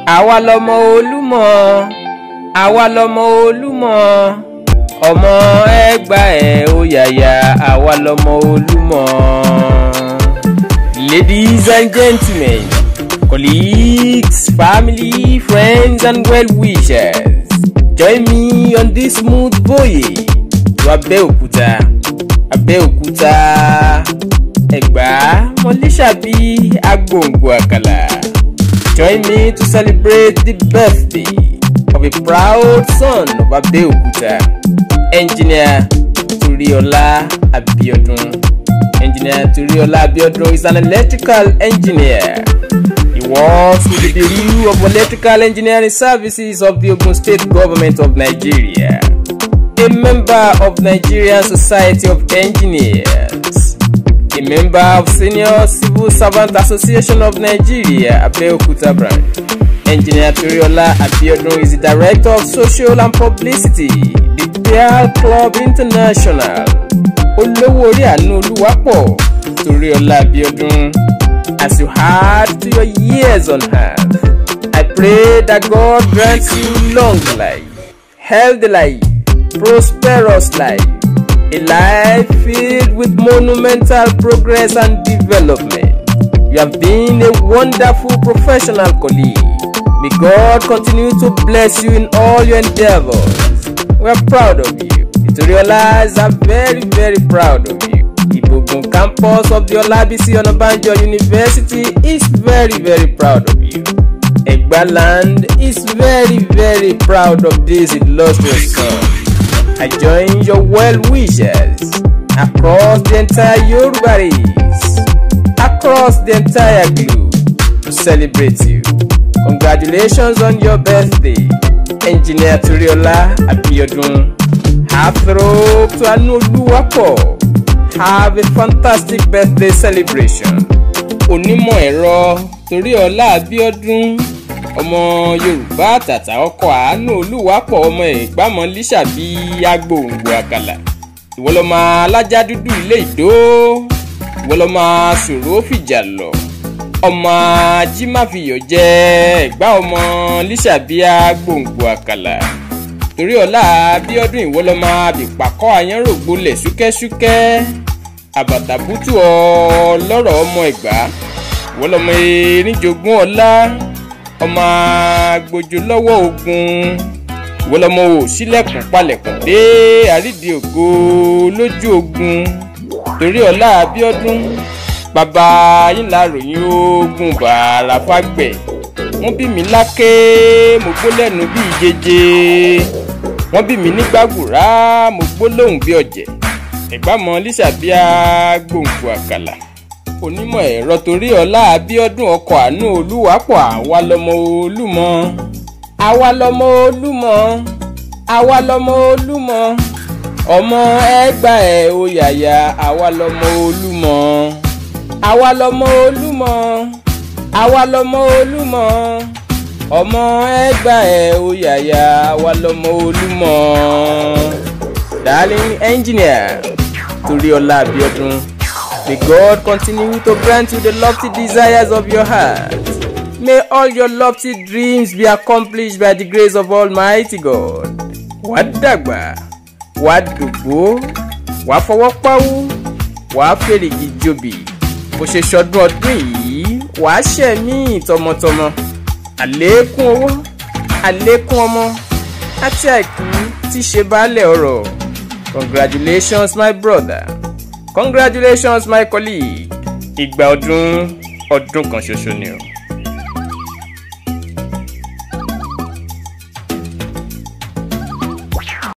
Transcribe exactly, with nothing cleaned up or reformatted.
àwa lọmọ Olúmọ àwa lọmọ Olúmọ ọmọ Ẹ̀gbá ẹ̀ ó yàyà àwa lọmọ Olúmọ. Ladies and gentlemen, colleagues, family, friends and well-wishers, join me on this smooth voyage to Abeokuta, Abeokuta, Ẹ̀gbá, Mọ́lísàbí, Agbòǹgbò Àkàlà. Join me to celebrate the birthday of a proud son of Abeokuta, Engineer Turiola Abiodun. Engineer Turiola Abiodun is an electrical engineer. He works with the Bureau of Electrical Engineering Services of the Ogun State Government of Nigeria, a member of Nigerian Society of Engineers, a member of Senior Civil Servant Association of Nigeria, Abeokuta branch. Engineer Turiola Abiodun is the Director of Social and Publicity, the Pearl Club International. Olówó orí àánú Olúwapọ̀ Turiola Abiodun, as you add to your years on earth, I pray that God grants you long life, healthy life, prosperous life, a life filled with monumental progress and development. You have been a wonderful professional colleague. May God continue to bless you in all your endeavors. We are proud of you. The Turiolas are very, very proud of you. The Ibogun campus of the Olabisi Onabanjo University is very, very proud of you. Ẹ̀gbá land is very, very proud of this illustrious son. I join your well wishers across the entire Yoruba race, across the entire globe, to celebrate you. Congratulations on your birthday, Engineer Turiola Abiodun. Afro to Anu Olúwapọ̀, have a fantastic birthday celebration. Onímọ̀ ẹ̀rọ Turiola Abiodun, ọmọ Yorùbá àtàtà ọkọ Àánú Olúwapọ̀ ọmọ Ẹ̀gbá Mọ́lísàbí Agbòǹgbò Àkàlà. Ìwọ lọmọ alájá dúdú ilé ìdó, ìwọ lọmọ sòrò fìjà lọ, ọmọ ajímáfiyọ̀ jẹ́ Ẹ̀gbá ọmọ Lísàbí Agbòǹgbò Àkàlà. Turiola Abiodun ìwọ lọmọ abìpàkọ́ àyànrògbólẹ̀ súkẹ́súkẹ́, àbàtàbútù ọlọ́rọ̀ ọmọ Ẹ̀gbá, ìwọ lọmọ erinjogún ọlá, ọmọ agbójú lọ́wọ́ ogun, ìwọ lọmọ òsílẹ̀kùn palẹ̀kùn dé àrídìí ògo lójú ogun. Turiola Abiodun, bàbá yín la ròyìn ogun bàrà fàgbẹ̀, wọ́n bí mi láké mo gbó lẹ́nu bí ìjẹjẹ, wọ́n bí mi ní gbàgùrá mo gbó lóhùn bí ọ̀jẹ̀. Ẹ̀gbá Mọ́lísàbí Agbòǹgbò Àkàlà. Onímọ̀ ẹ̀rọ Turiola Abiodun ọkọ̀ Àánú Olúwapọ̀, àwa lọmọ Olúmọ àwa lọmọ Olúmọ àwa lọmọ Olúmọ ọmọ Ẹ̀gbá ẹ̀ ó yàyà àwa lọmọ Olúmọ àwa lọmọ Olúmọ àwa lọmọ Olúmọ ọmọ Ẹ̀gbá ẹ̀ ó yàyà àwa lọmọ Olúmọ. Darling Engineer Turiola Abiodun, may God continue to grant you the lofty desires of your heart. May all your lofty dreams be accomplished by the grace of Almighty God. Wàá dàgbà, wàá dògbó, wàá fọwọ́ pawú, wàá fèrègì jòbì. Bó ṣe ṣọdún ọdún yìí, wàá ṣẹ̀mí tọmọtọmọ. Àlékún owó, àlékún ọmọ, àti àìkú tí ṣe baálẹ̀ ọrọ̀. Congratulations my brother. Congratulations my colleague. Ìgbà ọdún ọdún kan ṣoṣo ni o.